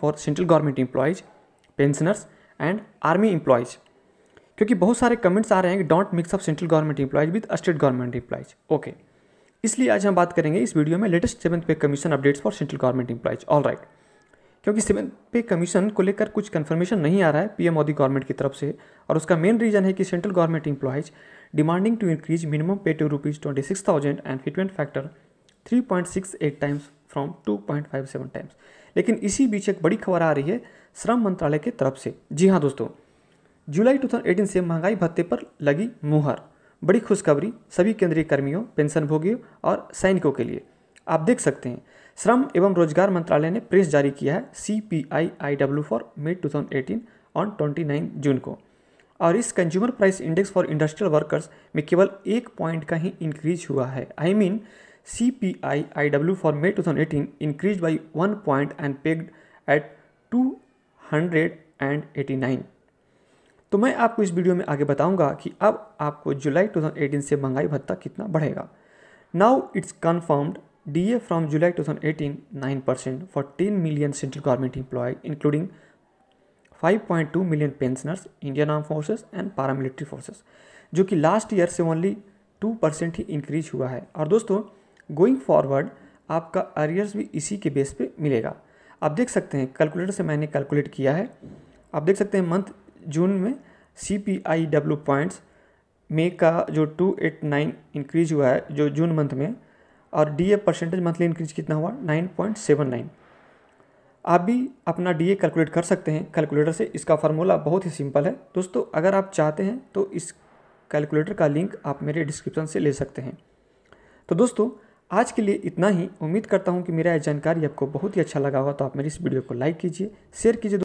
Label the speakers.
Speaker 1: For central government employees, pensioners and army employees, क्योंकि बहुत सारे कमेंट्स आ रहे हैं कि don't mix up central government employees with state government employees. Okay, इसलिए आज हम बात करेंगे इस वीडियो में latest 7th pay commission updates for central government employees. All right, क्योंकि 7th पे कमीशन को लेकर कुछ कंफर्मेशन नहीं आ रहा है पीएम मोदी गवर्नमेंट की तरफ से, और उसका मेन रीज़न है कि central government employees demanding to increase minimum pay to ₹26,000 and frequent factor 3.68 times from 2.57 times. लेकिन इसी बीच एक बड़ी खबर आ रही है श्रम मंत्रालय की तरफ से। जी हाँ दोस्तों, जुलाई 2018 से महंगाई भत्ते पर लगी मुहर। बड़ी खुशखबरी सभी केंद्रीय कर्मियों, पेंशनभोगियों और सैनिकों के लिए। आप देख सकते हैं श्रम एवं रोजगार मंत्रालय ने प्रेस जारी किया है CPI-IW फॉर मई 2018 ऑन 29 जून को, और इस consumer price index for industrial workers में केवल 1 पॉइंट का ही इंक्रीज हुआ है। I mean CPI-IW for May 2018 increase by 1 point and pegged at 289। तो मैं आपको इस वीडियो में आगे बताऊंगा कि अब आपको जुलाई 2018 से महंगाई भत्ता कितना बढ़ेगा। Now it's confirmed DA from July 2018 9% for 10 million central government employee including 5.2 million pensioners, Indian arm forces and paramilitary forces, जो कि लास्ट ईयर से ओनली 2% ही इंक्रीज हुआ है। और दोस्तों गोइंग फॉरवर्ड आपका अरियर्स भी इसी के बेस पे मिलेगा। आप देख सकते हैं कैलकुलेटर से मैंने कैलकुलेट किया है। आप देख सकते हैं मंथ जून में CPI-W पॉइंट्स मई का जो 289 इंक्रीज हुआ है जो जून मंथ में, और DA परसेंटेज मंथली इंक्रीज कितना हुआ 9.79। आप भी अपना DA कैलकुलेट कर सकते हैं कैलकुलेटर से। इसका फार्मूला बहुत ही सिंपल है दोस्तों। अगर आप चाहते हैं तो इस कैलकुलेटर का लिंक आप मेरे डिस्क्रिप्शन से ले सकते हैं। तो दोस्तों आज के लिए इतना ही। उम्मीद करता हूं कि मेरा यह जानकारी आपको बहुत ही अच्छा लगा होगा। तो आप मेरी इस वीडियो को लाइक कीजिए, शेयर कीजिए।